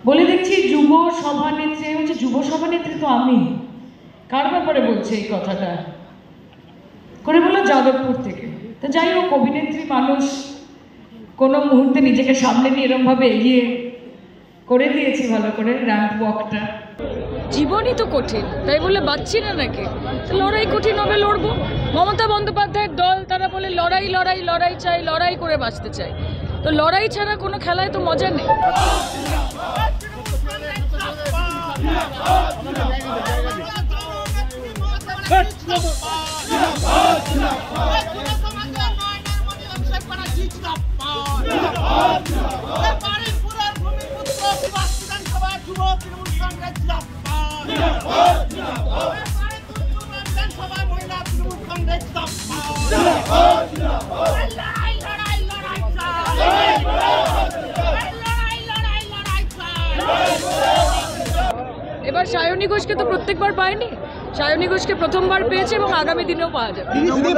বলে দেখছি যুব সভানেত্রী হচ্ছে, যুব সভানেত্রী তো আমি। কার ব্যাপারে বলছে এই কথাটা? করে বললো যাদবপুর থেকে। তো যাই হোক, অভিনেত্রী মানুষ, কোনো মুহূর্তে নিজেকে সামলে নিয়ে এরমভাবে এগিয়ে করে দিয়েছি ভালো করে র্যাম্প ওয়াকটা। জীবনই তো কঠিন, তাই বলে বাঁচছি না নাকি? লড়াই কঠিন হবে, লড়বো। মমতা বন্দ্যোপাধ্যায়ের দল, তারা বলে লড়াই লড়াই লড়াই চাই, লড়াই করে বাঁচতে চাই। তো লড়াই ছাড়া কোনো খেলায় তো মজা নেই। এবার সায়নী ঘোষকে তো প্রত্যেকবার পায়নি, সায়নী ঘোষকে প্রথমবার পেয়েছে এবং আগামী দিনেও পাওয়া যাবে।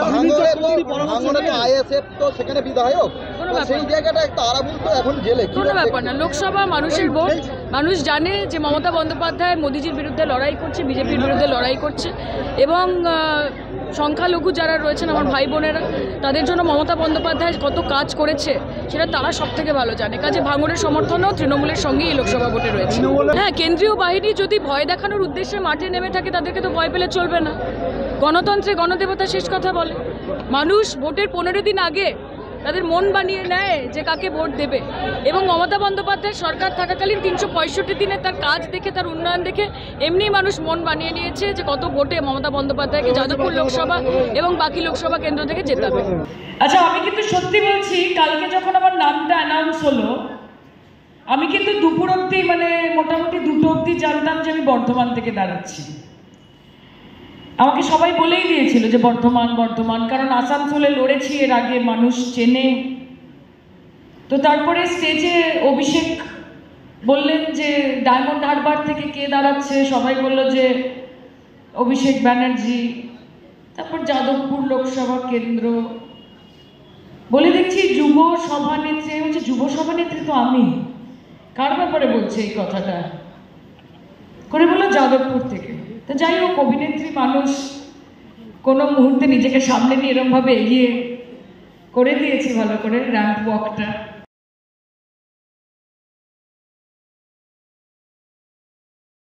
কোনো ব্যাপার না, লোকসভা মানুষের ভোট। মানুষ জানে যে মমতা বন্দ্যোপাধ্যায় মোদিজির বিরুদ্ধে লড়াই করছে, বিজেপির বিরুদ্ধে লড়াই করছে, এবং সংখ্যালঘু যারা রয়েছেন আমার ভাই বোনেরা, তাদের জন্য মমতা বন্দ্যোপাধ্যায় কত কাজ করেছে সেটা তারা সব থেকে ভালো জানে। কাজে ভাঙড়ের সমর্থনও তৃণমূলের সঙ্গেই এই লোকসভা ভোটে রয়েছে। হ্যাঁ, কেন্দ্রীয় বাহিনী যদি ভয় দেখানোর উদ্দেশ্যে মাঠে নেমে থাকে, তাদেরকে তো ভয় পেলে চলবে না। গণতন্ত্রে গণদেবতা শেষ কথা বলে। মানুষ ভোটের 15 দিন আগে তাদের মন বানিয়ে নেয় যে কাকে ভোট দেবে, এবং মমতা বন্দ্যোপাধ্যায়ের সরকার থাকাকালীন 365 দিনে তার কাজ দেখে, তার উন্নয়ন দেখে এমনি মানুষ মন বানিয়ে নিয়েছে যে কত ভোটে মমতা বন্দ্যোপাধ্যায়কে যাদবপুর লোকসভা এবং বাকি লোকসভা কেন্দ্র থেকে জেতাবে। আচ্ছা, আমি কিন্তু সত্যি বলছি, কালকে যখন আমার নামটা অ্যানাউন্স হলো, আমি কিন্তু দুপুর অবধি, মানে মোটামুটি 2টো অবধি জানতাম যে আমি বর্ধমান থেকে দাঁড়াচ্ছি। আমাকে সবাই বলেই দিয়েছিল যে বর্ধমান বর্ধমান, কারণ আসানসোলে লড়েছি এর আগে, মানুষ চেনে। তো তারপরে স্টেজে অভিষেক বললেন যে ডায়মন্ড হারবার থেকে কে দাঁড়াচ্ছে, সবাই বলল যে অভিষেক ব্যানার্জি। তারপর যাদবপুর লোকসভা কেন্দ্র। বলে দেখছি যুব সভানেত্রী হচ্ছে, যুব সভানেত্রী তো আমি। কার ব্যাপারে বলছে এই কথাটা? করে বললো যাদবপুর থেকে। তো যাই হোক, অভিনেত্রী মানুষ, কোনো মুহূর্তে নিজেকে সামলে নিয়ে এরমভাবে এগিয়ে করে দিয়েছি ভালো করে র্যাম্প ওয়াকটা।